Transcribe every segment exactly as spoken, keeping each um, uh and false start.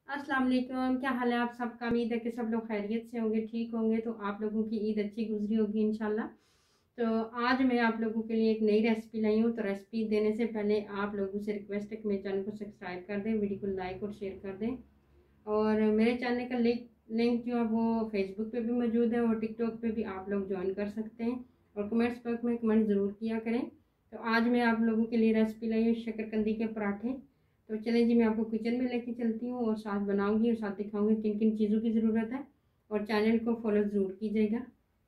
अस्सलाम वालेकुम। क्या हाल है आप सबका? उम्मीद है कि सब लोग खैरियत से होंगे, ठीक होंगे। तो आप लोगों की ईद अच्छी गुजरी होगी इंशाल्लाह। तो आज मैं आप लोगों के लिए एक नई रेसिपी लाई हूँ। तो रेसिपी देने से पहले आप लोगों से रिक्वेस्ट है कि मेरे चैनल को सब्सक्राइब कर दें, वीडियो को लाइक और शेयर कर दें। और मेरे चैनल का लिंक लिंक जो है वो फेसबुक पे भी मौजूद है और टिकटॉक पे भी आप लोग ज्वाइन कर सकते हैं। और कमेंट्स बॉक्स में कमेंट ज़रूर किया करें। तो आज मैं आप लोगों के लिए रेसिपी लाई हूँ शकरकंदी के पराठे। तो चलें जी, मैं आपको किचन में लेके चलती हूँ और साथ बनाऊंगी और साथ दिखाऊंगी किन किन चीज़ों की ज़रूरत है। और चैनल को फॉलो ज़रूर कीजिएगा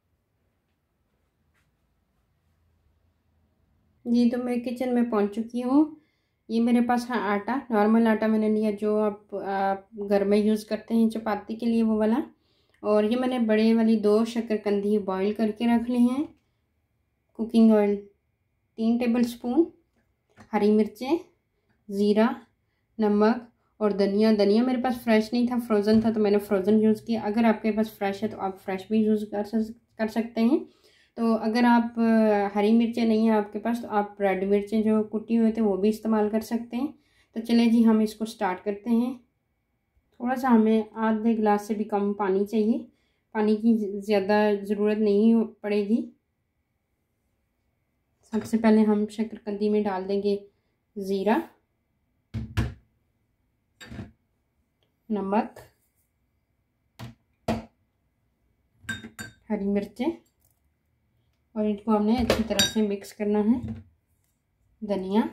जी। तो मैं किचन में पहुँच चुकी हूँ। ये मेरे पास है आटा, नॉर्मल आटा मैंने लिया जो आप, आप घर में यूज़ करते हैं चपाती के लिए, वो वाला। और ये मैंने बड़े वाली दो शकरकंदी बॉईल करके रख ली हैं। कुकिंग ऑयल तीन टेबल स्पून, हरी मिर्चें, ज़ीरा, नमक और धनिया। धनिया मेरे पास फ्रेश नहीं था, फ्रोज़न था, तो मैंने फ्रोज़न यूज़ किया। अगर आपके पास फ्रेश है तो आप फ्रेश भी यूज़ कर कर सकते हैं। तो अगर आप हरी मिर्चें नहीं है आपके पास तो आप रेड मिर्चें जो कुटी हुए थे वो भी इस्तेमाल कर सकते हैं। तो चले जी, हम इसको स्टार्ट करते हैं। थोड़ा सा हमें आधे गिलास से भी कम पानी चाहिए, पानी की ज़्यादा ज़रूरत नहीं पड़ेगी। सबसे पहले हम शकरकंदी में डाल देंगे ज़ीरा, नमक, हरी मिर्चें, और इनको हमने अच्छी तरह से मिक्स करना है। धनिया,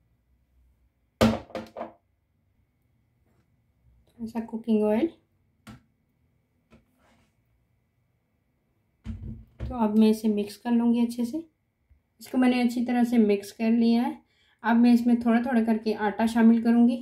ऐसा कुकिंग ऑयल। तो अब मैं इसे मिक्स कर लूँगी अच्छे से। इसको मैंने अच्छी तरह से मिक्स कर लिया है। अब मैं इसमें थोड़ा थोड़ा करके आटा शामिल करूँगी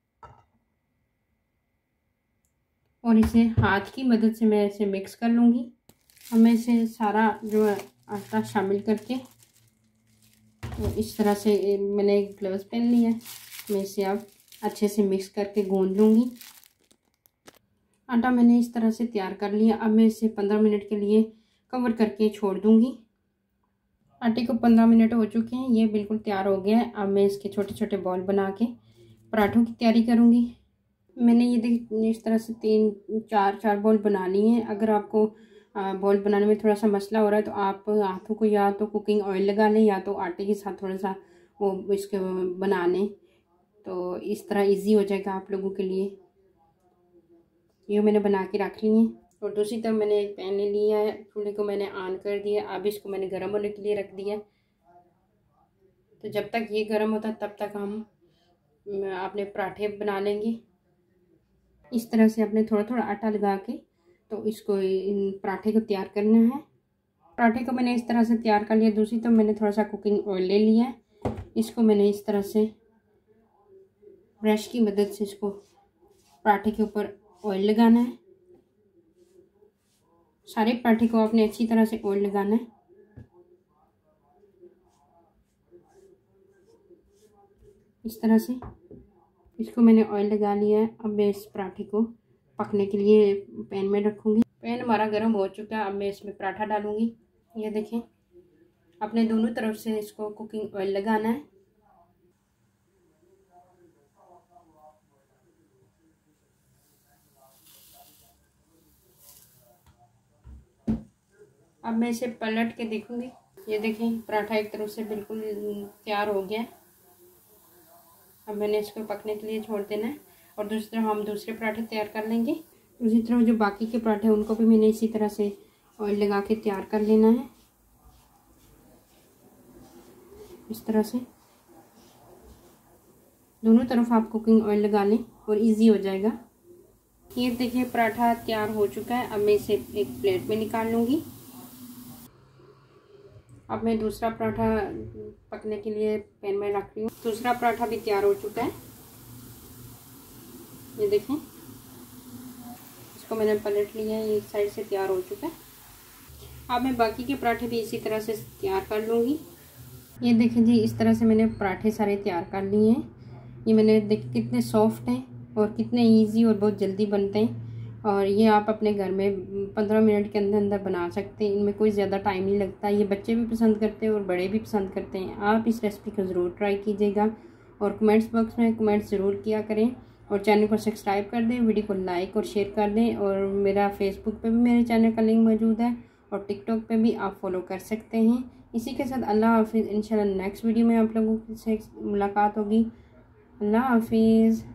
और इसे हाथ की मदद से मैं इसे मिक्स कर लूँगी। अब मैं इसे सारा जो है आटा शामिल करके, तो इस तरह से मैंने एक ग्लव्स पहन लिया है। मैं इसे अब अच्छे से मिक्स करके गूंद लूँगी। आटा मैंने इस तरह से तैयार कर लिया। अब मैं इसे पंद्रह मिनट के लिए कवर करके छोड़ दूँगी। आटे को पंद्रह मिनट हो चुके हैं, ये बिल्कुल तैयार हो गया है। अब मैं इसके छोटे छोटे बॉल बना के पराठों की तैयारी करूँगी। मैंने ये देख इस तरह से तीन चार चार बॉल बना लिए हैं। अगर आपको बॉल बनाने में थोड़ा सा मसला हो रहा है तो आप हाथों को या तो कुकिंग ऑयल लगा लें या तो आटे के साथ थोड़ा सा वो इसके बना लें, तो इस तरह इजी हो जाएगा आप लोगों के लिए। ये मैंने बना के रख ली हैं। और दूसरी तरफ मैंने एक पैन ले लिया है, चूल्हे को मैंने ऑन कर दिया। अब इसको मैंने गर्म होने के लिए रख दिया। तो जब तक ये गर्म होता है तब तक हम अपने पराठे बना लेंगे। इस तरह से अपने थोड़ा थोड़ा आटा लगा के तो इसको इन पराठे को तैयार करना है। पराठे को मैंने इस तरह से तैयार कर लिया। दूसरी तरफ मैंने थोड़ा सा कुकिंग ऑयल ले लिया है। इसको मैंने इस तरह से ब्रश की मदद से इसको पराठे के ऊपर ऑयल लगाना है। सारे पराठे को आपने अच्छी तरह से ऑयल लगाना है। इस तरह से इसको मैंने ऑयल लगा लिया है। अब मैं इस पराठे को पकने के लिए पैन में रखूँगी। पैन हमारा गर्म हो चुका है। अब मैं इसमें पराठा डालूँगी। ये देखें, अपने दोनों तरफ से इसको कुकिंग ऑयल लगाना है। अब मैं इसे पलट के देखूँगी। ये देखें, पराठा एक तरफ से बिल्कुल तैयार हो गया है। अब मैंने इसको पकने के लिए छोड़ देना है और दूसरी तरफ हम दूसरे पराठे तैयार कर लेंगे। दूसरी तरफ जो बाकी के पराठे हैं उनको भी मैंने इसी तरह से ऑयल लगा के तैयार कर लेना है। इस तरह से दोनों तरफ आप कुकिंग ऑयल लगा लें और इजी हो जाएगा। ये देखिए, पराठा तैयार हो चुका है। अब मैं इसे एक प्लेट में निकाल लूँगी। अब मैं दूसरा पराठा पकने के लिए पैन में रख रही हूँ। दूसरा पराठा भी तैयार हो चुका है। ये देखें, इसको मैंने पलट लिया है, एक साइड से तैयार हो चुका है। अब मैं बाकी के पराठे भी इसी तरह से तैयार कर लूँगी। ये देखें जी, इस तरह से मैंने पराठे सारे तैयार कर लिए हैं। ये मैंने देख कितने सॉफ्ट हैं और कितने इजी और बहुत जल्दी बनते हैं। और ये आप अपने घर में पंद्रह मिनट के अंदर अंदर बना सकते हैं। इनमें कोई ज़्यादा टाइम नहीं लगता। ये बच्चे भी पसंद करते हैं और बड़े भी पसंद करते हैं। आप इस रेसिपी को ज़रूर ट्राई कीजिएगा और कमेंट्स बॉक्स में कमेंट्स ज़रूर किया करें और चैनल को सब्सक्राइब कर दें, वीडियो को लाइक और शेयर कर दें। और मेरा फेसबुक पे भी मेरे चैनल का लिंक मौजूद है और टिकटॉक पे भी आप फॉलो कर सकते हैं। इसी के साथ अल्लाह हाफिज़। इंशाल्लाह नेक्स्ट वीडियो में आप लोगों से मुलाकात होगी। अल्लाह हाफिज़।